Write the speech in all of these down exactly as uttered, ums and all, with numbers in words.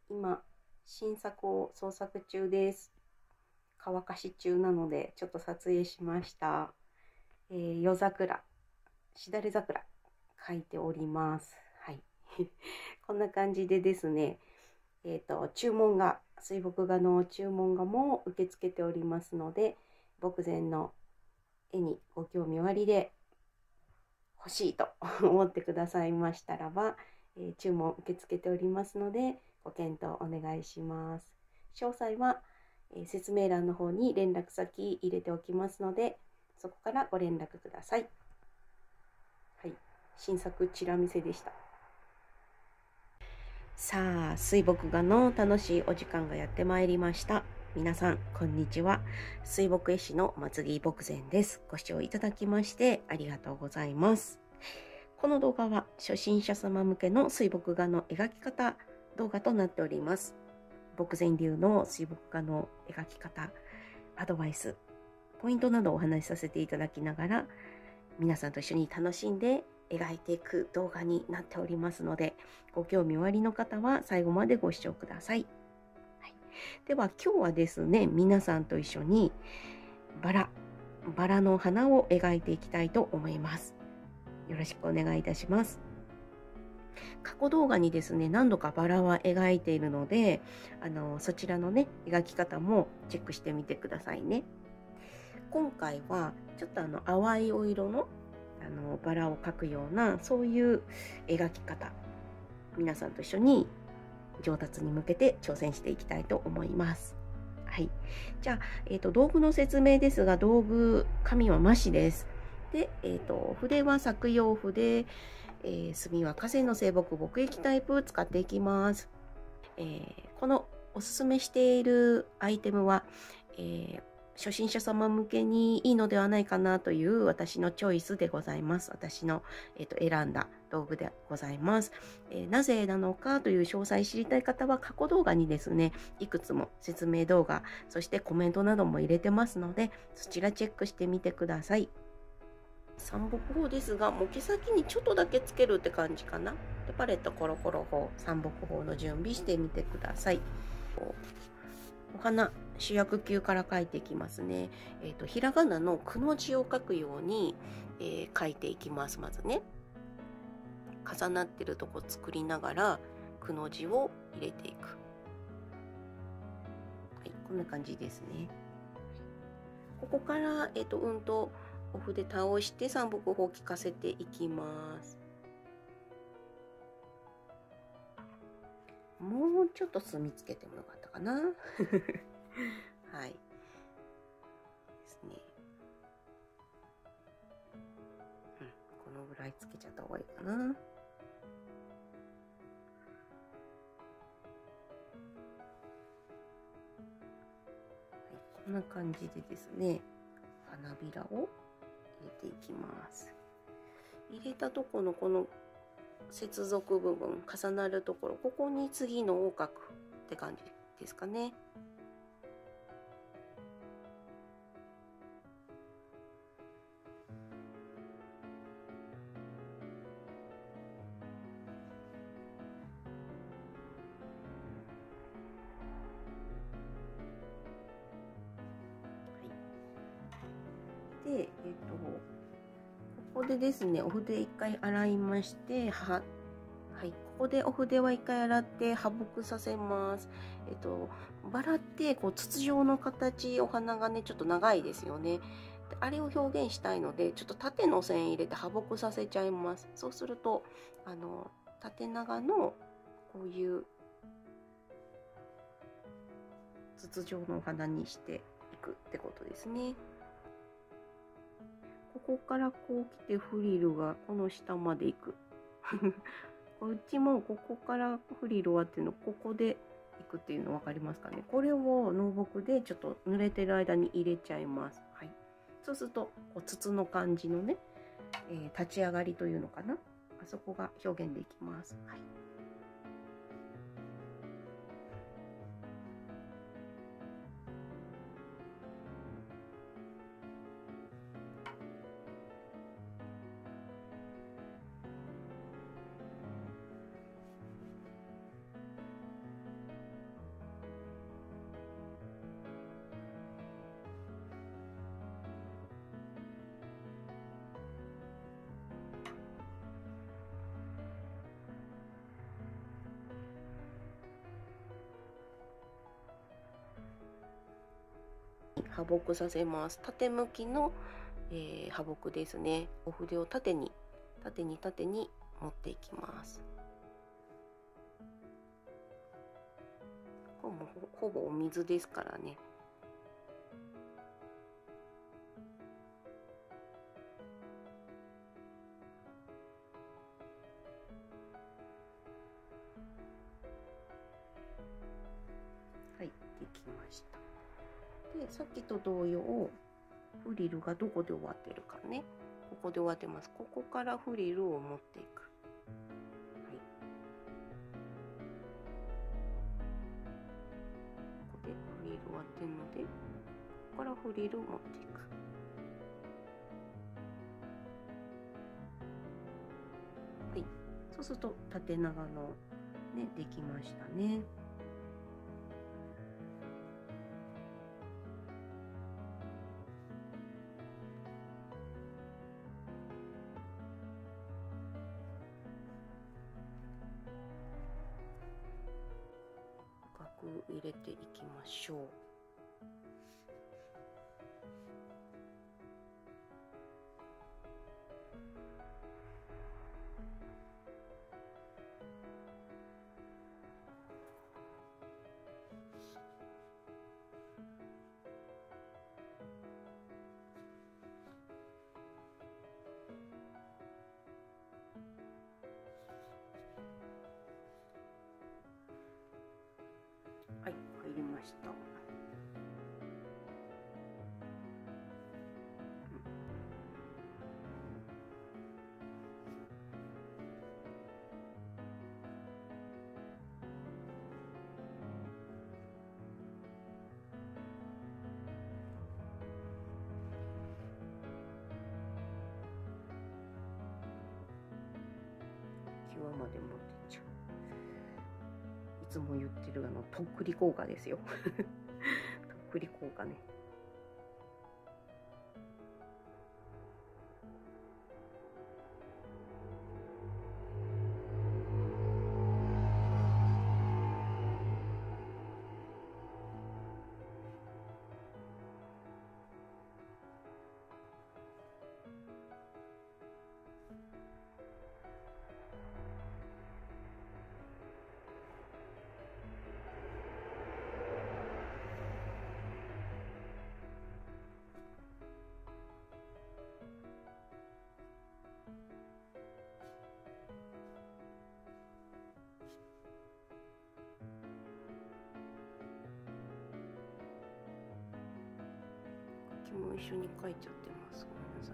今、新作を創作中です。乾かし中なので、ちょっと撮影しました。えー、夜桜、しだれ桜、描いております。はい。こんな感じでですね、えっと、注文が、水墨画の注文画も受け付けておりますので、牧前の絵にご興味おありで欲しいと思ってくださいましたらば、えー、注文受け付けておりますので、ご検討お願いします。詳細は、えー、説明欄の方に連絡先入れておきますので、そこからご連絡ください。はい、新作チラ見せでした。さあ、水墨画の楽しいお時間がやってまいりました。皆さん、こんにちは。水墨絵師の松木牧前です。ご視聴いただきましてありがとうございます。この動画は初心者様向けの水墨画の描き方動画となっております。牧前流の水墨画の描き方、アドバイス、ポイントなどをお話しさせていただきながら、皆さんと一緒に楽しんで描いていく動画になっておりますので、ご興味おありの方は最後までご視聴ください。はい、では今日はですね、皆さんと一緒にバラ、バラの花を描いていきたいと思います。よろしくお願いいたします。過去動画にですね、何度かバラは描いているので、あのそちらのね、描き方もチェックしてみてくださいね。今回はちょっとあの淡いお色のあのバラを描くような、そういう描き方、皆さんと一緒に上達に向けて挑戦していきたいと思います。はい、じゃあ、えーと、道具の説明ですが、道具、紙は麻紙です。で、えーと、筆は削用筆、えー、墨は河川の清木墨液タイプ使っていきます。えー、このおすすめしているアイテムは、えー初心者様向けにいいのではないかなという私のチョイスでございます。私の、えー、と選んだ道具でございます、えー。なぜなのかという詳細知りたい方は過去動画にですね、いくつも説明動画、そしてコメントなども入れてますので、そちらチェックしてみてください。三木法ですが、もう毛先にちょっとだけつけるって感じかな。でパレットコロコロ法、三木法の準備してみてください。お花、主役級から描いていきますね。えっと、ひらがなのくの字を描くように、えー、描いていきます。まずね。重なってるとこ作りながら、くの字を入れていく。はい、こんな感じですね。ここから、えっと、うんと、お筆倒して三木法を効かせていきます。もうちょっと墨つけてもよかったかな。はい。ですね。うん、このぐらいつけちゃった方がいいかな。はい、こんな感じでですね、花びらを入れていきます。入れたとこのこの接続部分、重なるところ、ここに次のを描くって感じですかね。はい、で、えっと、ここでですね、お筆一回洗いまして、ははい、ここでお筆は一回洗って破木させます。えっと、バラってこう筒状の形、お花がね、ちょっと長いですよね。あれを表現したいので、ちょっと縦の線入れて破木させちゃいます。そうすると、あの、縦長のこういう筒状のお花にしていくってことですね。ここからこう来てフリルがこの下まで行く。うちもここからフリル終わってるの、ここでいくっていうの分かりますかね。これをノーボクでちょっと濡れてる間に入れちゃいます。はい、そうするとこう筒の感じのね、えー、立ち上がりというのかな、あそこが表現できます。はい、 破墨させます。縦向きの、えー、破墨ですね。お筆を縦に縦に縦に持っていきます。これも ほ, ほぼお水ですからね。はい、できました。で、さっきと同様、フリルがどこで終わってるかね。ここで終わってます。ここからフリルを持っていく。はい。ここでフリル終わってるので、ここからフリルを持っていく。はい。そうすると縦長のね、できましたね。入れていきましょう。はい、入りました。際まで持ってっちゃう。いつも言ってるあのとっくり効果ですよ。とっくり効果ね。も一緒に書いちゃってます。ごめんなさい。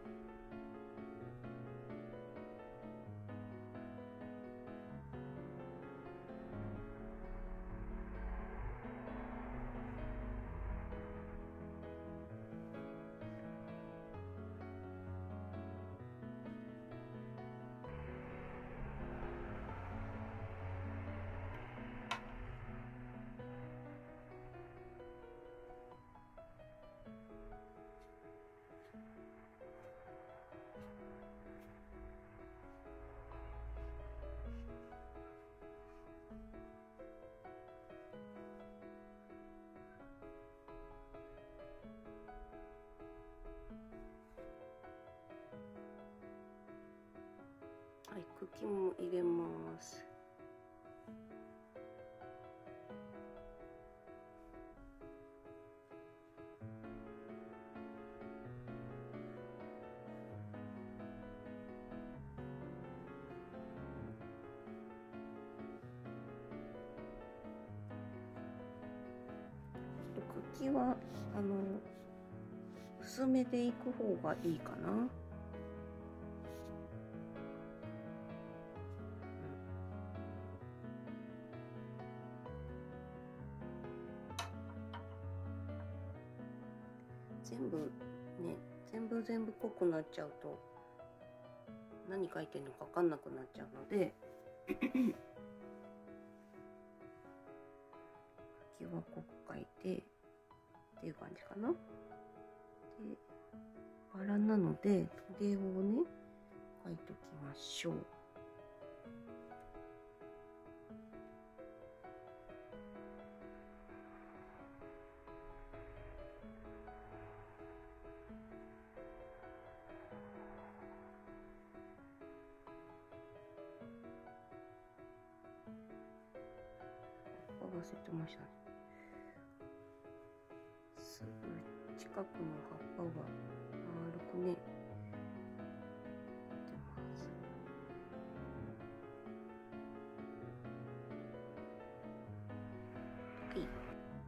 はい、茎も入れます。茎はあの薄めでいく方がいいかな。全部ね、全部全部濃くなっちゃうと何書いてるのか分かんなくなっちゃうので茎は濃く書いてっていう感じかな。で、バラなので筆をね書いときましょう。 忘れてましたね。すぐ近くの葉っぱは丸くね。はい。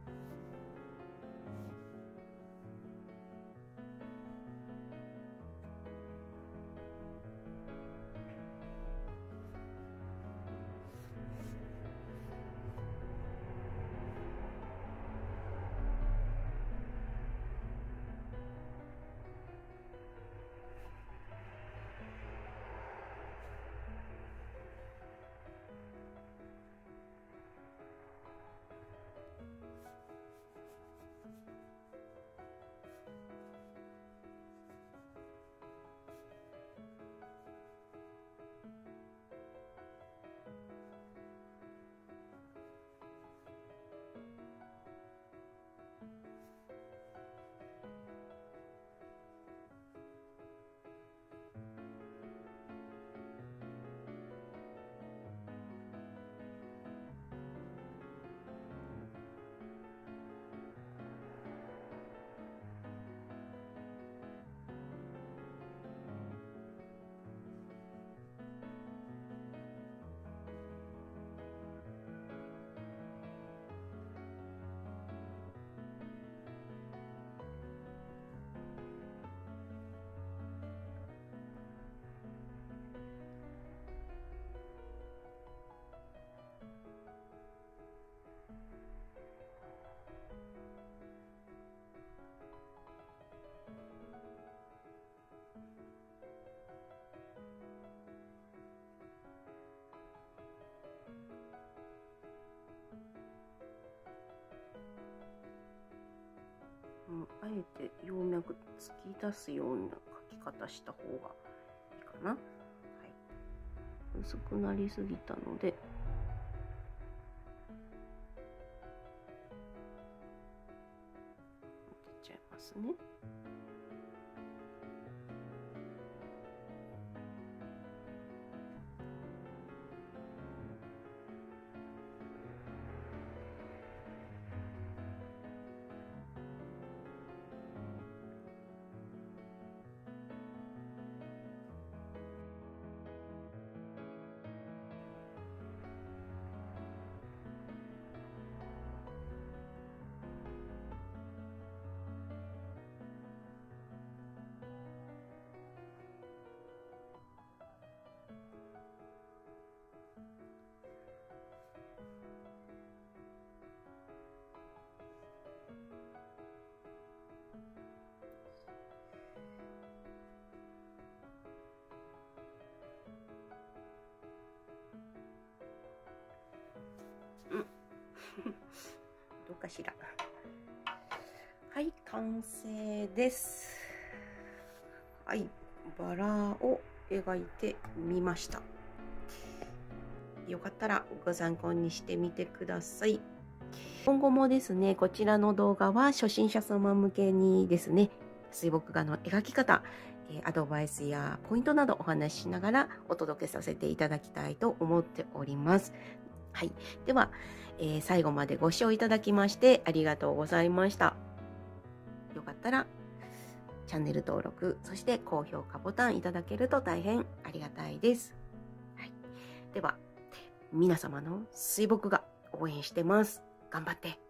あえて葉脈突き出すような描き方した方がいいかな。はい、薄くなりすぎたので出ちゃいますね。どうかしら。はい、完成です。はい、バラを描いてみました。よかったらご参考にしてみてください。今後もですね、こちらの動画は初心者様向けにですね、水墨画の描き方、アドバイスやポイントなどお話ししながらお届けさせていただきたいと思っております。はい。では、えー、最後までご視聴いただきましてありがとうございました。よかったらチャンネル登録、そして高評価ボタンいただけると大変ありがたいです。はい、では、皆様の水墨画応援してます。頑張って。